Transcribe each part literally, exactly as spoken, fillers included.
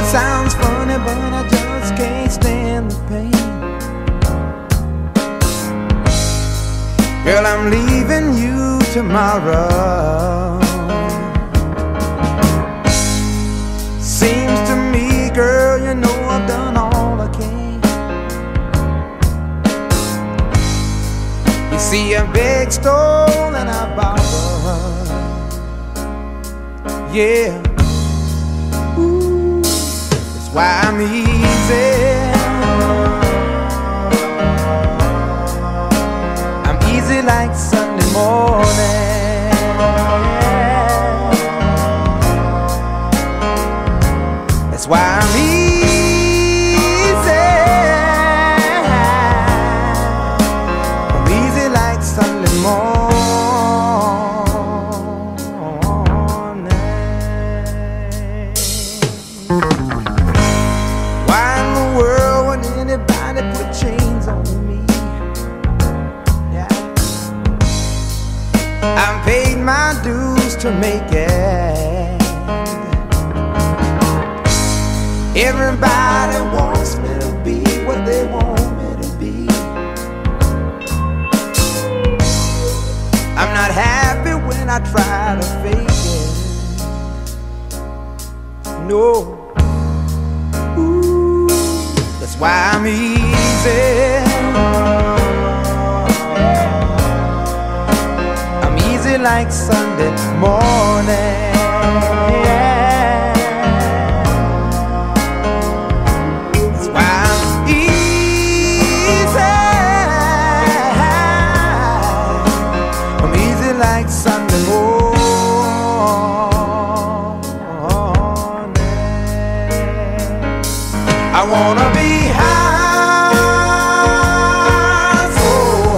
Sounds funny, but I just can't stand the pain. Girl, I'm leaving you tomorrow. Seems to me, girl, you know I've done all I can. You see, I begged, stole, and I borrowed. Yeah. Ooh, that's why I'm easy. I'm easy like Sunday morning. That's why I'm easy. I'm easy like Sunday morning. Why in the world would anybody put chains on me? Yeah. I've paid my dues to make it. Everybody wants me to be what they want me to be. I'm not happy when I try to fake it. No. Ooh, that's why I'm easy. I'm easy like Sunday morning. Like Sunday morning, I wanna be high, so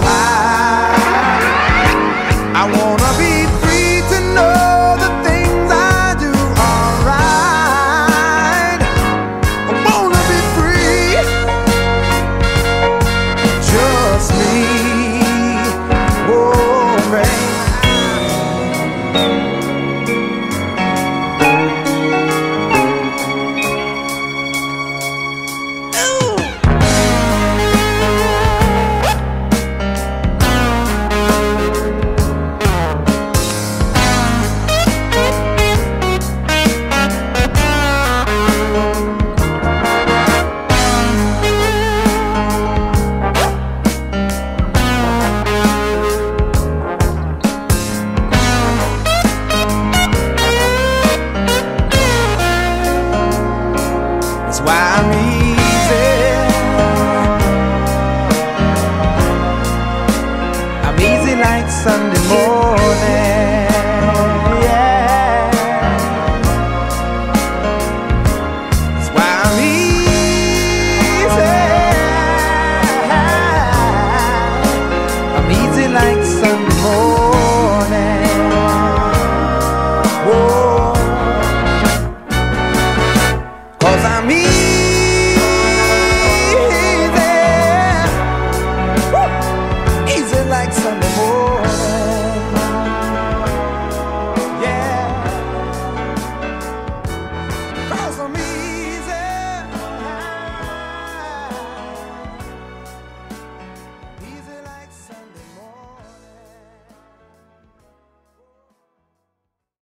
high. I wanna be free to know the things I do are right. I wanna be free, just me. Oh, man. That's why I'm easy. I'm easy like Sunday morning. Yeah. That's why I'm easy. I'm easy like Sunday morning. Whoa. 'Cause I'm easy.